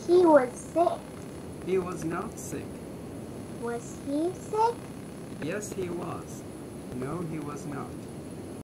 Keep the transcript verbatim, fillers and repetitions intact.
He was sick. He was not sick. Was he sick? Yes, he was. No, he was not.